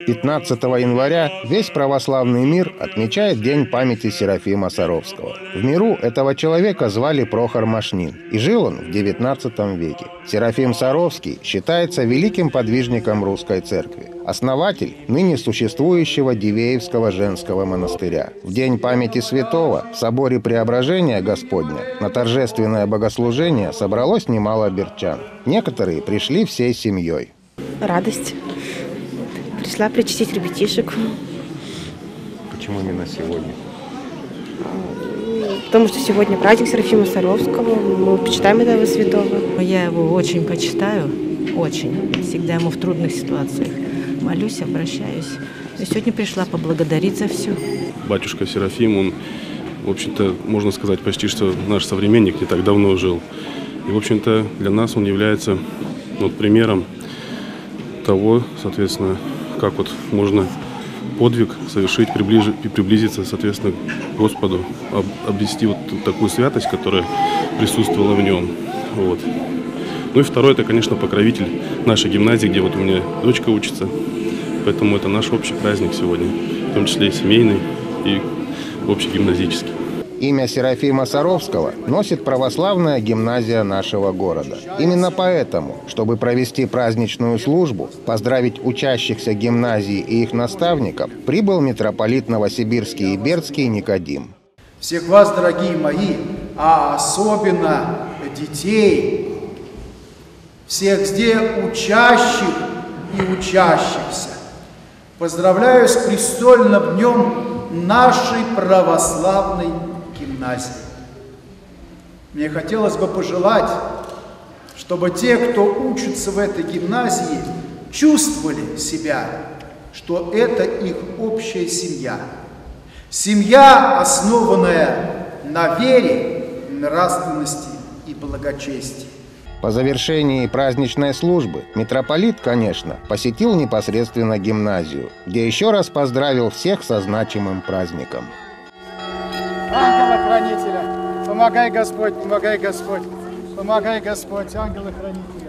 15 января весь православный мир отмечает День памяти Серафима Саровского. В миру этого человека звали Прохор Машнин, и жил он в XIX веке. Серафим Саровский считается великим подвижником русской церкви, основатель ныне существующего Дивеевского женского монастыря. В День памяти святого в соборе Преображения Господня на торжественное богослужение собралось немало берчан. Некоторые пришли всей семьей. Радость. Пришла причастить ребятишек. Почему именно сегодня? Потому что сегодня праздник Серафима Саровского. Мы почитаем этого святого. Я его очень почитаю, очень. Всегда ему в трудных ситуациях молюсь, обращаюсь. И сегодня пришла поблагодарить за все. Батюшка Серафим, он, в общем-то, можно сказать, почти что наш современник, не так давно жил. И, в общем-то, для нас он является примером того, соответственно, как можно подвиг совершить, приблизиться, соответственно, к Господу, обрести такую святость, которая присутствовала в нем. Ну и второе, это, конечно, покровитель нашей гимназии, где у меня дочка учится. Поэтому это наш общий праздник сегодня, в том числе и семейный, и общегимназический. Имя Серафима Саровского носит православная гимназия нашего города. Именно поэтому, чтобы провести праздничную службу, поздравить учащихся гимназии и их наставников, прибыл митрополит Новосибирский и Бердский Никодим. Всех вас, дорогие мои, а особенно детей, всех здесь учащих и учащихся, поздравляю с престольным днем нашей православной гимназии. Мне хотелось бы пожелать, чтобы те, кто учится в этой гимназии, чувствовали себя, что это их общая семья. Семья, основанная на вере, нравственности и благочестии. По завершении праздничной службы митрополит, конечно, посетил непосредственно гимназию, где еще раз поздравил всех со значимым праздником. Ангела-хранителя, помогай Господь, помогай Господь, помогай Господь, ангела-хранителя.